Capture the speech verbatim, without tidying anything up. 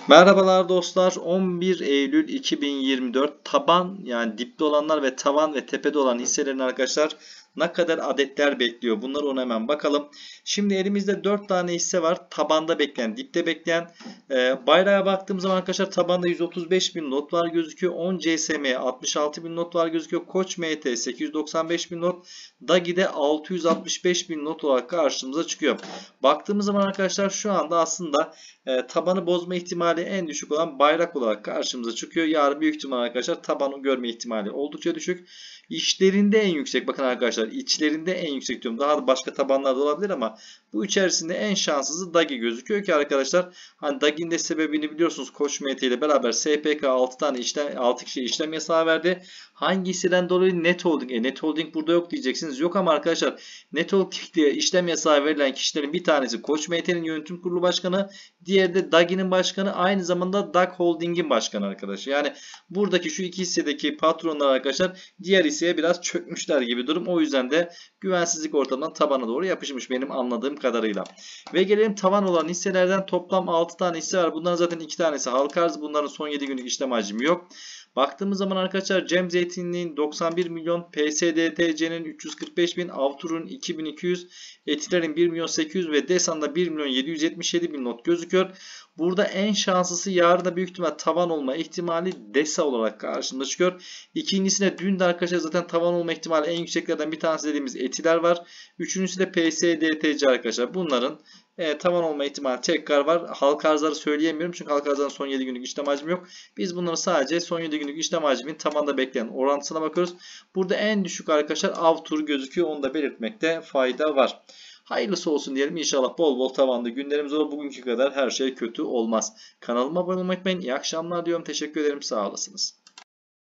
Merhabalar dostlar. on bir Eylül iki bin yirmi dört taban yani dipte olanlar ve tavan ve tepede olan hisselerin arkadaşlar ne kadar adetler bekliyor? Bunları ona hemen bakalım. Şimdi elimizde dört tane hisse var. Tabanda bekleyen, dipte bekleyen. E, bayrağa baktığımız zaman arkadaşlar tabanda yüz otuz beş bin lot var gözüküyor. on C S M'ye altmış altı bin lot var gözüküyor. Koç M T sekiz yüz doksan beş bin lot. Dagi'de altı yüz altmış beş bin lot olarak karşımıza çıkıyor. Baktığımız zaman arkadaşlar şu anda aslında e, tabanı bozma ihtimali en düşük olan bayrak olarak karşımıza çıkıyor. Yarın büyük ihtimal arkadaşlar tabanı görme ihtimali oldukça düşük. İçlerinde en yüksek, bakın arkadaşlar, içlerinde en yüksek diyorum. Daha da başka tabanlar da olabilir ama bu içerisinde en şanssızı Dagi gözüküyor ki arkadaşlar, hani Dagi'nin de sebebini biliyorsunuz. Koç M T ile beraber S P K altı tane işlem altı kişi işlem yasağı verdi. Hangisinden dolayı? Net Holding. E, Net Holding burada yok diyeceksiniz. Yok ama arkadaşlar, Net Holding diye işlem yasağı verilen kişilerin bir tanesi Koç M T'nin yönetim kurulu başkanı, diğeri de Dagi'nin başkanı, aynı zamanda Dag Holding'in başkanı arkadaşlar. Yani buradaki şu iki hissedeki patronlar arkadaşlar diğer hisseye biraz çökmüşler gibi durum. O yüzden de güvensizlik ortamından tabana doğru yapışmış benim anladığım kadarıyla. Ve gelelim tavan olan hisselerden. Toplam altı tane hisse var. Bunların zaten iki tanesi halka arz. Bunların son yedi günlük işlem hacmi yok. Baktığımız zaman arkadaşlar Cem Zeytinli'nin doksan bir milyon, P S D T C'nin üç yüz kırk beş bin, Avtur'un iki bin iki yüz, Etiler'in bir milyon sekiz yüz ve Desan'da bir milyon yedi yüz yetmiş yedi bin not gözüküyor. Burada en şanslısı yarın da büyük ihtimal tavan olma ihtimali Desa olarak karşımıza çıkıyor. İkincisine dün de arkadaşlar zaten tavan olma ihtimali en yükseklerden bir tanesi dediğimiz Etiler var. Üçüncüsü de P S D T C arkadaşlar. Bunların e, tavan olma ihtimali tekrar var. Halka arzları söyleyemiyorum çünkü halka arzların son yedi günlük işlem hacmi yok. Biz bunları sadece son yedi günlük işlem hacminin tavanda bekleyen orantısına bakıyoruz. Burada en düşük arkadaşlar Avtur gözüküyor. Onu da belirtmekte fayda var. Hayırlısı olsun diyelim. İnşallah bol bol tavanda günlerimiz olur. Bugünkü kadar her şey kötü olmaz. Kanalıma abone olmayı unutmayın. İyi akşamlar diyorum. Teşekkür ederim. Sağ olasınız.